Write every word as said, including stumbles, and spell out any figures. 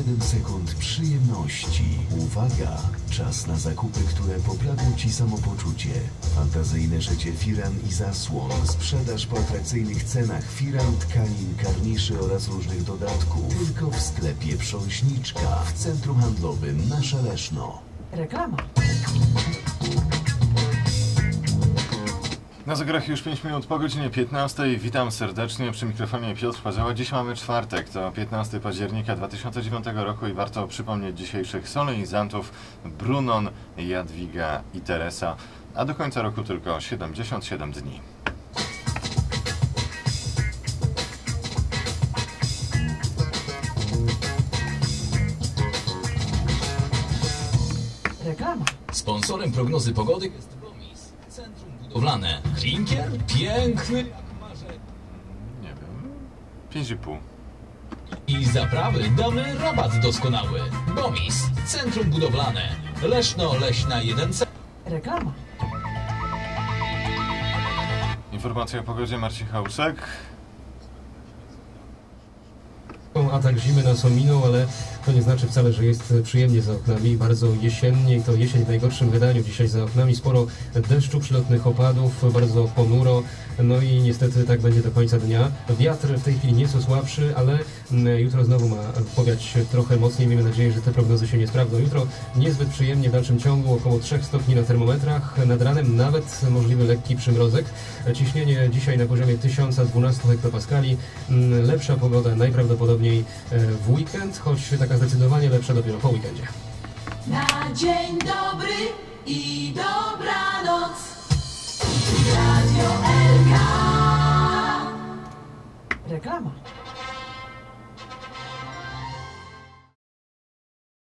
siedem sekund przyjemności. Uwaga! Czas na zakupy, które poprawią Ci samopoczucie. Fantazyjne szycie firan i zasłon. Sprzedaż po atrakcyjnych cenach firan, tkanin, karniszy oraz różnych dodatków. Tylko w sklepie Prząśniczka w centrum handlowym Nasze Leszno. Reklama. Na zegarach już pięć minut po godzinie piętnastej. Witam serdecznie, przy mikrofonie Piotr Parzeła. Dziś mamy czwartek, to piętnastego października dwa tysiące dziewiątego roku i warto przypomnieć dzisiejszych solenizantów: Brunon, Jadwiga i Teresa, a do końca roku tylko siedemdziesiąt siedem dni. Reklama. Sponsorem prognozy pogody jest Gomis, Centrum Budowlane. Klinkier? Piękny jak marzenie. Nie wiem, pięć i pół. I zaprawy damy rabat doskonały. Gomis, Centrum Budowlane. Leszno, Leśna jeden C. Reklama. Informacja o pogodzie, Marcin Hausek. Atak zimy nas ominął, ale to nie znaczy wcale, że jest przyjemnie za oknami. Bardzo jesiennie i to jesień w najgorszym wydaniu. Dzisiaj za oknami sporo deszczu, przelotnych opadów, bardzo ponuro. No i niestety tak będzie do końca dnia. Wiatr w tej chwili nieco słabszy, ale jutro znowu ma powiać trochę mocniej. Miejmy nadzieję, że te prognozy się nie sprawdzą. Jutro niezbyt przyjemnie w dalszym ciągu, około trzech stopni na termometrach. Nad ranem nawet możliwy lekki przymrozek. Ciśnienie dzisiaj na poziomie tysiąc dwanaście hektopaskali. Lepsza pogoda najprawdopodobniej w weekend, choć taka zdecydowanie lepsza dopiero po weekendzie. Na dzień dobry i dobranoc. Radio L K. Reklama.